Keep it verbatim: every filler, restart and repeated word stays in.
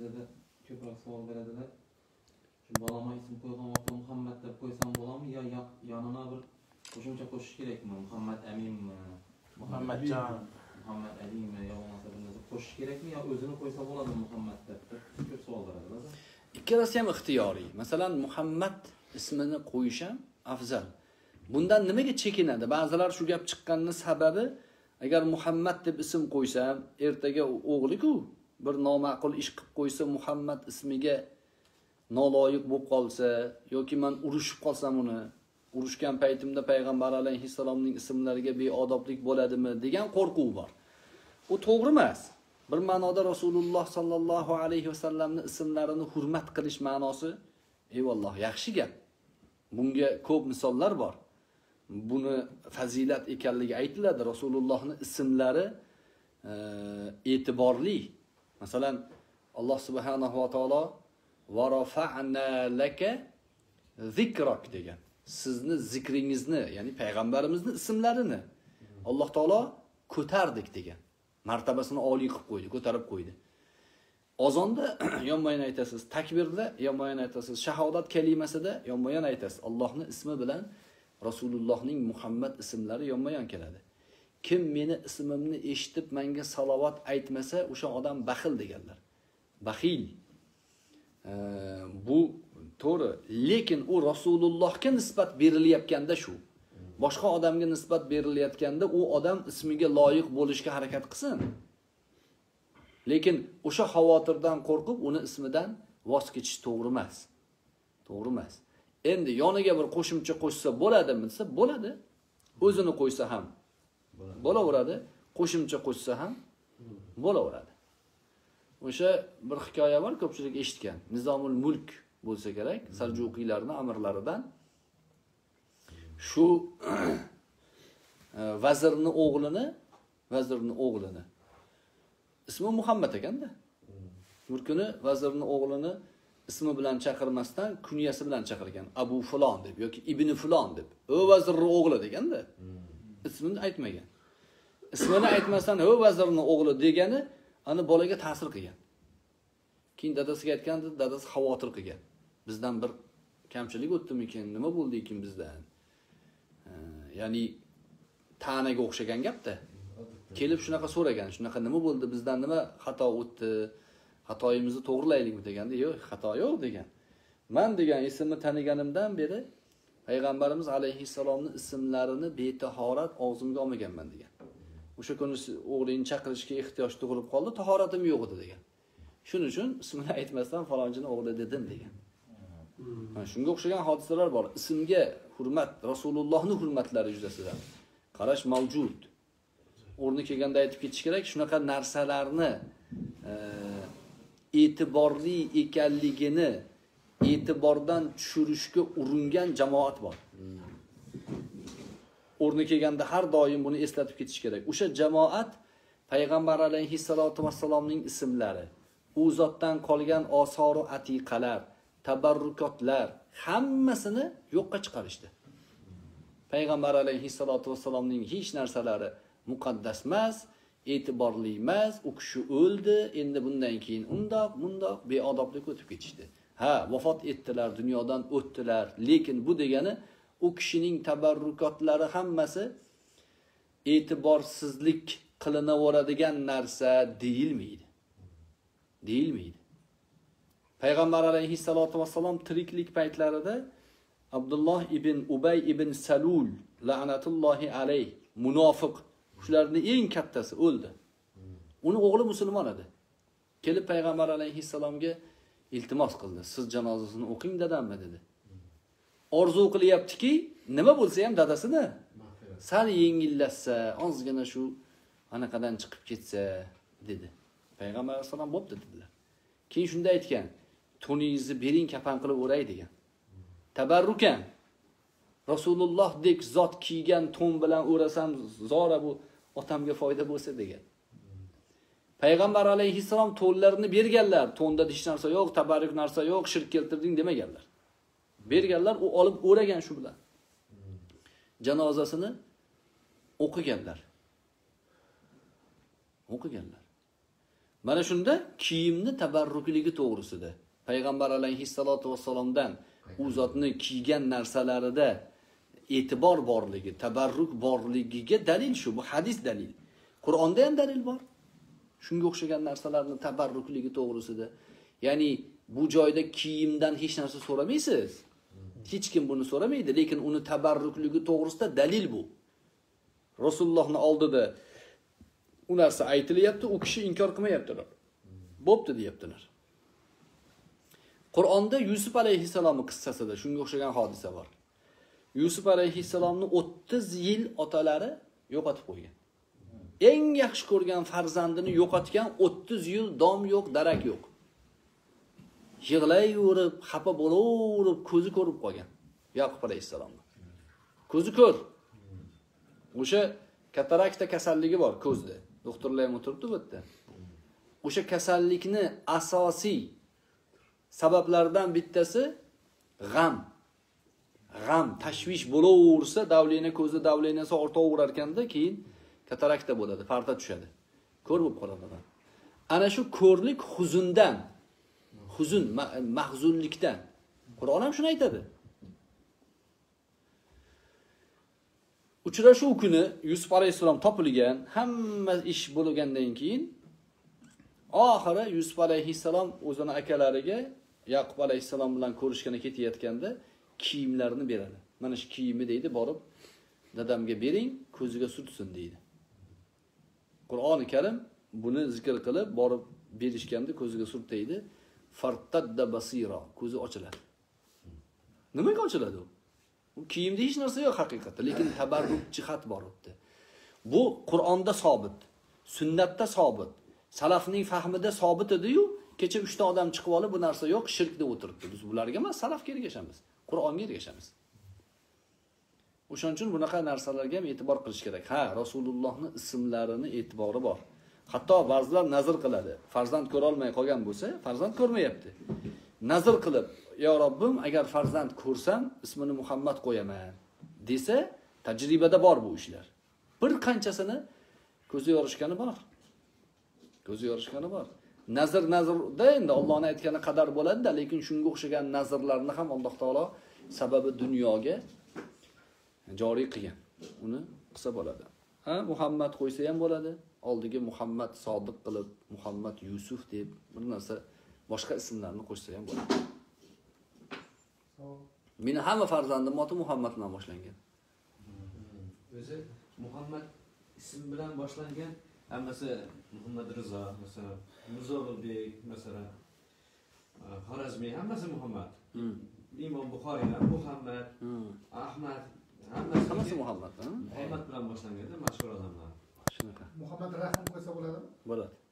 bizde ko'proq savol beradilar. Shu balama ism qo'ygan vaqtda Muhammad deb qo'ysam bo'ladimi yo yanına bir qo'shimcha qo'shish kerakmi? Muhammad Aminmi? Muhammadjon, Muhammad Alimi yo bo'lmasa bir narsa qo'shish kerakmi yo o'zini qo'ysa bo'ladimi Muhammad deb? Ko'p savol beradilar. Ikkalasi ham ixtiyoriy. Masalan, Muhammad ismini qo'yish ham afzal. Bundan nimaga chekinadi? Ba'zilar shu gap chiqqanining sababi, agar Muhammad deb ism qo'ysam, ertaga o'g'li-ku bir noma'qul ish qilib qo'ysa, Muhammad ismiga noloyiq bo'lib qolsa yoki men urushib qolsam uni, urushgan paytimda payg'ambar alayhissalomning ismlariga beodoblik bo'ladimi degan qo'rquv bor. U to'g'ri emas. Bir ma'noda Rasululloh sallallohu alayhi vasallamning ismlarini hurmat qilish ma'nosi, eyvalloh, yaxshi gap. Bunga ko'p misollar bor. Buni fazilat ekanligi aytiladi. Rasulullohning ismlari e'tiborli. Masalan, Alloh subhanahu va taolo va rafa'na laka zikrak degan. Sizni zikringizni, ya'ni payg'ambarimizning ismlarini Alloh taolo ko'tardik degan. Martabasini oliy qilib qo'ydi, ko'tarib qo'ydi. Azonda yonma-yon aytasiz, takbirda yonma-yon aytasiz, shahodat kalimasida yonma-yon aytasiz. Allohning ismi bilan Rasulullohning Muhammad ismlari yonma-yon keladi. Kim meni ismimni eshitib menga salovat aytmasa, o'sha odam baxil deganlar. Baxil. Ee, bu to'g'ri, lekin u Rasulullohga nisbat berilayotganda shu. Boshqa odamga nisbat berilayotganda u odam ismiga loyiq bo'lishga harakat qilsin. Lekin o'sha xavotirdan qo'rqib uni ismidan voz kechish to'g'ri emas. To'g'ri emas. Endi yoniga bir qo'shimcha qo'shsa bo'ladimi desa, bo'ladi. O'zini qo'ysa ham bo'laveradi, qo'shimcha qo'shsa ham bo'laveradi. O'sha bir hikoya bor, ko'pchilik eshitgan. Nizomul Mulk bo'lsa kerak, Saljuqiylarning amirlaridan. Shu vazirning o'g'lini, vazirning o'g'lini ismi Muhammad ekanda. Bir kuni vazirning o'g'lini ismi bilan chaqirmasdan kunyasi bilan chaqirgan. Abu Fulon deb yoki Ibn Fulon deb. O vazirning o'g'li deganda. Ismini aytmagan. Ismini aytmasdan o vazirning o'g'li degani ani bolaga ta'sir qilgan. Keyin dadasiga aytganda, dadasi xavotir qilgan. Bizdan bir kamchilik o'tdimikin, nima bo'ldi ekan bizdan? Ya'ni ta'naga o'xshagan gapda. Kelib shunaqa so'ragan, shunaqa nima bo'ldi, bizdan nima xato o'tdi, xatoyimizni to'g'rilaylikmi deganda, yo'q, xato yo'q degan. Men degan ismni taniganimdan beri payg'ambarimiz alayhissalomning ismlarini betahorat og'zimga olmaganman degan. O'sha kuni o'g'lini chaqirishga ehtiyoj tug'ilib qoldi, tahoratim yo'q edi degan. Shuning uchun ismini aytmasdan falonchini o'g'li dedim degan. Mana shunga o'xshagan hodisalar bor. Ismga hurmat, Rasulullohning hurmatlari yuzasidan qarash mavjud. O'rni kelganda aytib ketish kerak, shunaqa narsalarni e, e'tiborli ekanligini e'tibordan tushirishga uringan jamoat bor. O'rni kelganda har doim buni eslatib ketish kerak. O'sha jamoat payg'ambar alayhissalatu vassalomning ismlari, u zotdan qolgan osor va atiqalar, tabarrukotlar hammasini yo'qqa chiqarishdi. Payg'ambar alayhissalatu vassalomning hech narsalari muqaddas emas, e'tiborli emas, u kishi o'ldi, endi bundan keyin undoq, bundoq beodoblik o'tib ketishdi. Ha, vafot etdilar, dunyodan o'tdilar, lekin bu degani u kishining tabarrukotlari hammasi e'tiborsizlik qilinaveradigan narsa deyilmaydi. Deyilmaydi. Payg'ambar alayhissalatu vassalom tiriklik paytlarida Abdulloh ibn Ubay ibn Salul la'natullohi alayh, munofiq, shularning eng kattasi o'ldi. Uni o'g'li musulmon edi. Kelib payg'ambar alayhissalomga iltimos qildi. Siz janozasini o'qing dadammi dedi. Orzu qilyaptiki, nima bo'lsa ham dadasini sal yengillashsa, ozgina shu anaqadan chiqib ketsa dedi. Payg'ambar alayhissalom bo'pti dedilar. Keyin shunda aytgan, to'ningizni bering, kafan qilib o'ray degan. Tabarrukan Rasulullоhdek zot kiygan to'n bilan o'rasam zora bu otamga foyda bo'lsa degan. Payg'ambar alayhissalom to'nlarini berganlar, to'nda hech narsa yo'q, tabarruk narsa yo'q, shirk keltirding demaganlar. Berganlar, u olib o'ragan shu bilan. Janozasini o'qiganlar. O'qiganlar. Mana shunda kiyimni tabarrukligi to'g'risida payg'ambar alayhissalotu vassalomdan u zotni kiygan narsalarida e'tibor borligi, tabarruk borligiga dalil shu. Bu hadis dalil. Qur'onda ham dalil bor. Shunga o'xshagan narsalarning tabarrukligi to'g'risida. Ya'ni bu joyda kiyimdan hech narsa so'ramaysiz. Hech kim buni so'ramaydi, lekin uni tabarrukligi to'g'risida dalil bu. Rasulullohning oldida u narsa aytilyapti, u kishi inkor qilmayaptilar. Bo'pti deyaptilar. Qur'onda Yusuf alayhissalomning qissasida shunga o'xshagan hodisa bor. Yusuf alayhissalomni o'ttiz yil otalari yo'qotib qo'ygan. Eng yaxshi ko'rgan farzandini yo'qotgan o'ttiz yil dom yo'q, darak yo'q. Yig'layverib, xafa bo'laverib, ko'zi ko'rib qolgan Yaqub alayhissalomni. Ko'zi ko'r. O'sha katarakta kasalligi bor ko'zda. Doktorlar ham o'tiribdi bu yerda. O'sha kasallikni asosiy sabablaridan bittasi g'am. G'am, tashvish bo'laversa, davlena ko'zi davlenasi ortaverar ekanda, keyin katarakta bo'ladi, parda tushadi. Ko'r bo'lib qoladi. Ana shu ko'rlik huzundan, huzun, mahzunlikdan. Qur'on ham shuni aytadi. Uchrashuv kuni Yusuf alayhissalom topilgan, hamma ish bo'lgandan keyin oxiri Yusuf alayhissalom o'zining akalariga Yaqub alayhissalom bilan ko'rishgani ketayotganda kiyimlarini beradi. Mana shu kiyimi deydi, borib dadamga bering, ko'ziga surtsin deydi. Qur'oni Karim buni zikr qilib, borib berishganda ko'ziga surtaydi. Fartadda basira, ko'zi ochiladi. Nimaga ochiladi u? Bu kiyimda hech narsa yo'q haqiqatda, lekin tabarruk jihat bor edi. Bu Qur'onda sobit, sunnatda sobit, salafning fahmida sobit edi-yu, kecha uchta odam chiqib olib bu narsa yo'q, shirk deb o'tiribdi. Biz bularga emas, salafga ergashamiz, Qur'onga ergashamiz. O'shaning uchun bunaqa narsalarga ham e'tibor qilish kerak. Ha, Rasulullohning ismlarini e'tibori bor. Hatto ba'zilar nazr qiladi. Farzand ko'ra olmay qolgan bo'lsa, farzand ko'rmayapti. Nazr qilib, "Ya Robbim, agar farzand ko'rsam, ismini Muhammad qo'yaman" desa, tajribada bor bu ishlar. Bir qanchasini ko'zi yorishgani bor. Ko'zi yorishgani bor. Nazr nazrda endi Allohning aytgani qadar bo'ladi-da, lekin shunga o'xshagan nazrlarni ham Alloh taolo sababi dunyoga joriy qilgan. Uni qilsa bo'ladi. Ha, Muhammad qo'ysa ham bo'ladi. Oldiga Muhammad Sodiq qilib, Muhammad Yusuf deb bir narsa boshqa ismlarni qo'shsa ham bo'ladi. Meni hamma farzandim oti Muhammad bilan boshlangan. O'zi Muhammad ism bilan boshlangan, hammasi Muhammad Rizo, masalan, Muzorbek, masalan, Xorazmiy, hammasi Muhammad. Hmm. Imom Buxoriy ham Muhammad, Hmm. Ahmad, hammasi Hammasi Muhammad, ha? Muhammad bilan boshlanganda mashhur odamlar. Shunaqa. Muhammad Rahim qo'ysa bo'ladimi? Bo'ladi.